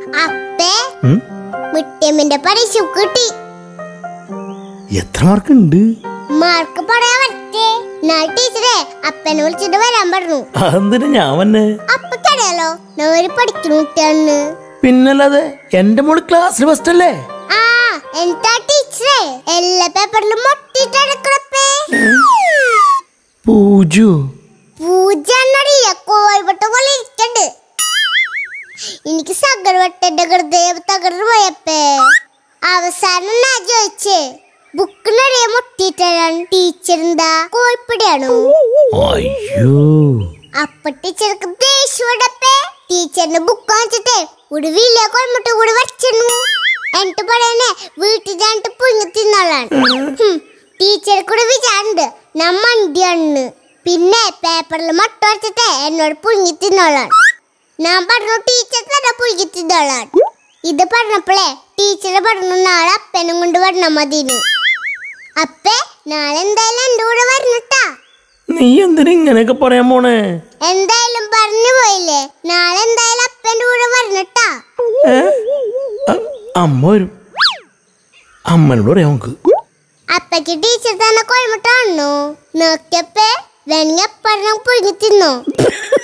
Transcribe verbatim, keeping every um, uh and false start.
അപ്പേ മിട്ടേമിന്റെ പരീക്ഷ കിട്ടി. എത്ര മാർക്കുണ്ട്? മാർക്ക് പറയാൻ പറ്റേ. ഞാൻ ടീച്ചറെ അപ്പനെ വിളിച്ചിട്ട് വരാൻ പറഞ്ഞു. അതെന്തിനാ ഞാൻ വന്നെ? അപ്പക്കറിയാലോ ഞാൻ ഒരു പഠിക്കുന്ന കുട്ടിയാണ്. പിന്നല്ലാതെ എന്റെ മോള് ക്ലാസ്സിൽ ഫസ്റ്റ് അല്ലേ? ആ എന്താ ടീച്ചറെ എല്ലാ പേപ്പറിലും മൊട്ടിട്ടെടുക്കണപ്പേ. പൂജു പൂജ എന്നറിയ കോഴിവട്ട പോലെ ഇരിക്കണ്ട്. എനിക്ക് സകർവട്ടന്റെ ഹൃദയം തകർന്നു പോയപ്പേ. അവസാനം ഞാൻ ചോദിച്ചേ ബുക്കിനറിയ മുട്ടിട്ടാണ് ടീച്ചർ എന്താ കോഴിപ്പിടിയാണോ? അയ്യോ അപ്പൊ ടീച്ചർക്ക് ദേഷ്യപ്പെട്ടപ്പേ ടീച്ചറിന്റെ ബുക്ക് വാങ്ങിച്ചിട്ടേ ഒരു വലിയ കോഴിമുട്ട കൂടി വച്ചിരുന്നു. എന്നിട്ട് പറയണേ വീട്ടിൽ ഞാനിട്ട് പുഞ്ഞു തിന്നോളാണ്. ടീച്ചർ കൂടെ വിചാരിണ്ട് ഞാൻ മണ്ടിയാണെന്ന്. പിന്നെ പേപ്പറിൽ മുട്ട വച്ചിട്ടേ എന്നോട് പുഞ്ഞി തിന്നോളാൻ. ഞാൻ പറഞ്ഞു ടീച്ചർ തന്നെ പുഴുകി തിന്നോളാൻ. ഇത് പറഞ്ഞപ്പോഴേ ടീച്ചർ പറഞ്ഞു നാളെ അപ്പനും കൊണ്ട് വരണം മതിന്ന്. അപ്പേ നാളെ എന്തായാലും എന്റെ കൂടെ വരണട്ടാ. നീ എന്തിനാ ഇങ്ങനെയൊക്കെ പറയാൻ പോണേ? എന്തായാലും പറഞ്ഞു പോയില്ലേ, നാളെ എന്തായാലും അപ്പന്റെ കൂടെ വരണട്ടാ. അമ്മ വരും, അമ്മനോട് പറയാം നമുക്ക്. അപ്പക്ക് ടീച്ചർ തന്നെ കോഴിമുട്ട കാണണോ? നോക്കിയപ്പേ വേണമെങ്കിൽ അപ്പഴ പുഴുങ്ങി തിന്നോ.